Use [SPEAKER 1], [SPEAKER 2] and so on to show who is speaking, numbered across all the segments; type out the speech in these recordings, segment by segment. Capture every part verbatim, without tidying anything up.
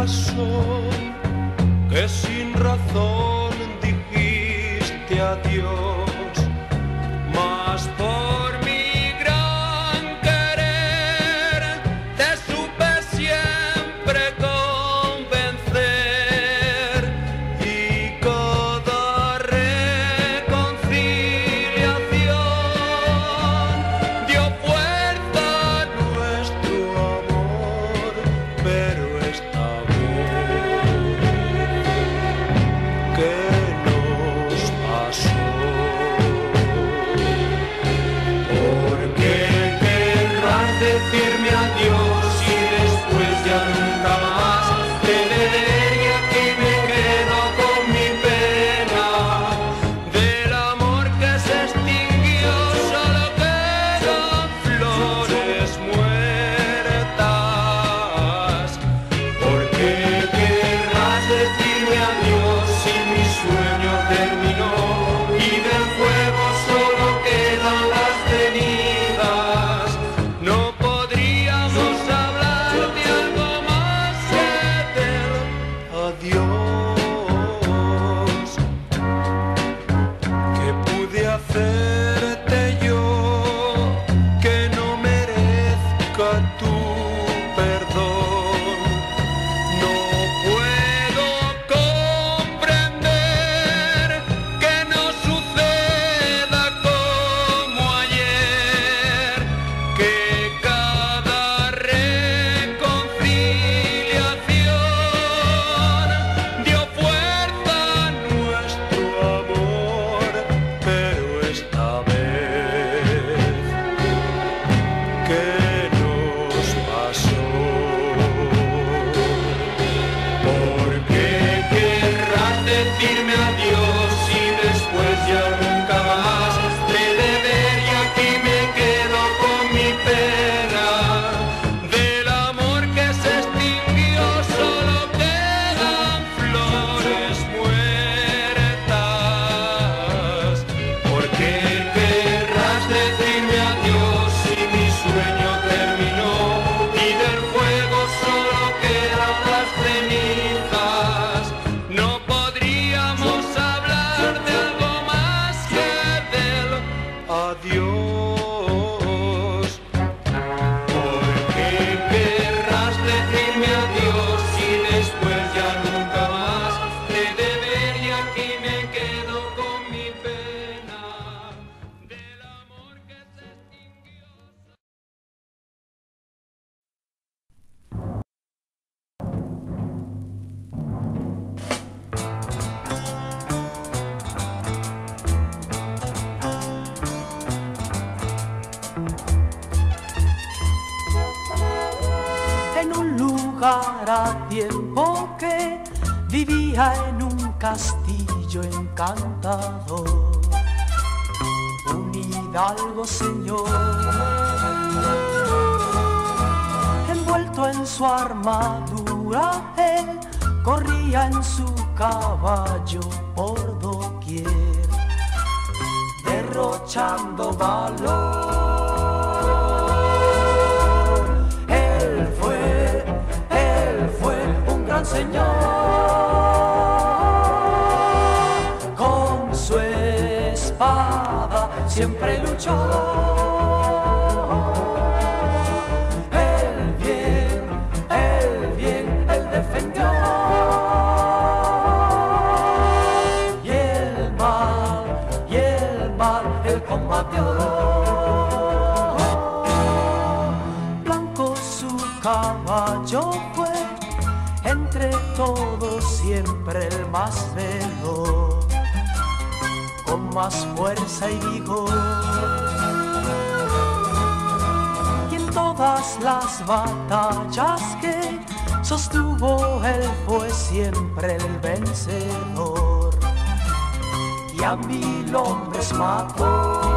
[SPEAKER 1] pasó que sin razón dijiste adiós, mas por mi gran querer te supe siempre convencer, y cada reconciliación dio fuerza a nuestro amor, pero esta vez, ¿qué nos pasó? ¿Por qué querrás decirme adiós y después ya nunca más te veré? Y aquí me quedo con mi pena del amor que se extinguió, solo quedan flores muertas. ¿Por qué querrás decirme adiós si mi sueño terminó y del fuego solo quedan las cenizas? No podríamos hablar de algo más que del adiós. ¿Qué pude hacerte yo que no merezca tu perdón? No puedo comprender que no suceda como ayer, que cada reconciliación dio fuerza a nuestro amor, pero esta vez, ¿qué nos pasó? ¿Por qué querrás decirme adiós y después ya nunca más te de ver? Y aquí me quedo con mi pena del amor que se extinguió, solo quedan flores muertas. ¿Por qué querrás decirme adiós si mi sueño terminó y del fuego solo quedan las cenizas? No podríamos hablar de algo más que del adiós. ¿Por qué querrás decirme adiós y después ya nunca más te de ver? Y aquí me quedo con mi pena del amor que se extinguió.
[SPEAKER 2] En un lugar a tiempo que vivía en un castillo encantador, un hidalgo señor, envuelto en su armadura, él corría en su caballo por doquier, derrochando valor. Él fue, él fue un gran señor, con su espada siempre luchó. El bien, el bien, él defendió, y el mal, y el mal, él combatió. Blanco su caballo fue, entre todos siempre el más veloz, con más fuerza y vigor. Y en todas las batallas que sostuvo él fue siempre el vencedor, y a mil hombres mató.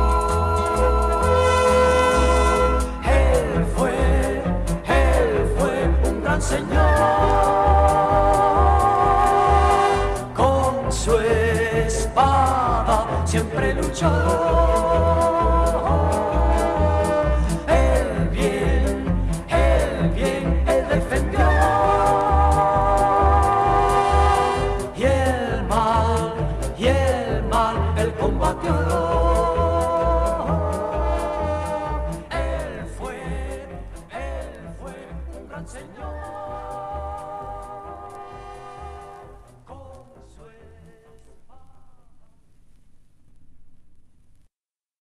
[SPEAKER 2] Él fue, él fue un gran señor, con su espada siempre luchó. El bien, el bien, él defendió. mal, él combatió el Él fue, él fue un gran señor.